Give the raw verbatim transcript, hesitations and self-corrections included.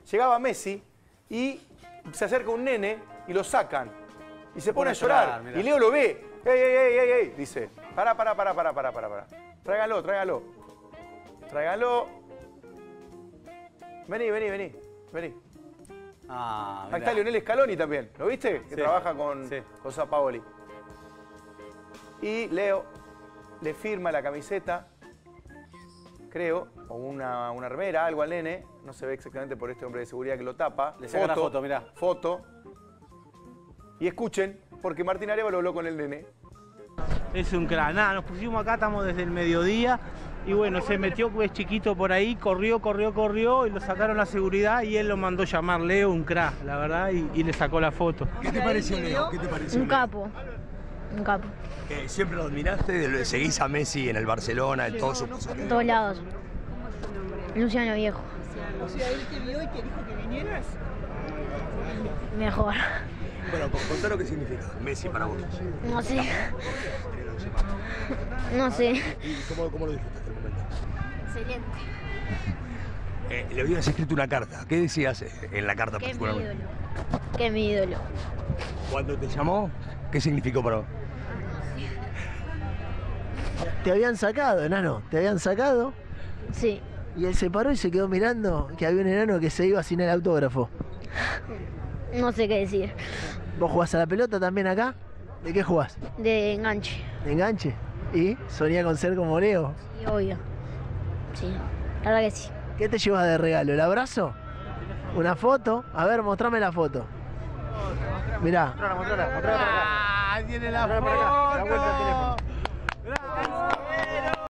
llegaba Messi y se acerca un nene y lo sacan. Y se pone a llorar. llorar, Y Leo lo ve. ¡Ey, ey, ey, ey, ey! Dice, pará, pará, pará, pará, pará, pará, pará. Tráigalo, tráigalo. Tráigalo. Vení, vení, vení. Vení. Ah, Ahí está Lionel Scaloni también. ¿Lo viste? Que sí. trabaja con, sí. con Sampaoli. Y Leo le firma la camiseta, creo, o una, una remera, algo al nene. No se ve exactamente por este hombre de seguridad que lo tapa. Le saca la foto, mirá. Foto. Y escuchen, porque Martín Arévalo habló con el nene. Es un crack. Nada, nos pusimos acá, estamos desde el mediodía. Y bueno, se metió, es chiquito por ahí, corrió, corrió, corrió y lo sacaron a seguridad y él lo mandó llamar Leo, un crack, la verdad, y, y le sacó la foto. ¿Qué te pareció Leo? ¿Qué te pareció Un Leo? capo, un capo. Eh, ¿Siempre lo admiraste? ¿Seguís a Messi en el Barcelona, en todos sus pasos? En todos lados. Luciano Viejo. O sea, él te vio y te dijo que vinieras. Mejor. Bueno, contanos qué significa Messi para vos. No sé. No sé. ¿Y cómo, cómo lo disfrutaste el momento? Excelente. Eh, le habías escrito una carta. ¿Qué decías en la carta Que es mi particularmente? ídolo. Que es mi ídolo. Cuando te llamó, ¿qué significó para vos? Te habían sacado, enano, te habían sacado. Sí. Y él se paró y se quedó mirando que había un enano que se iba sin el autógrafo. No sé qué decir. ¿Vos jugás a la pelota también acá? ¿De qué jugás? De enganche. ¿De enganche? ¿Y soñás con ser como Leo? Sí, obvio. Sí, la verdad que sí. ¿Qué te llevas de regalo? ¿El abrazo? ¿Una foto? A ver, mostrame la foto. Mirá. ¡Ah, tiene la foto! La vuelta al teléfono.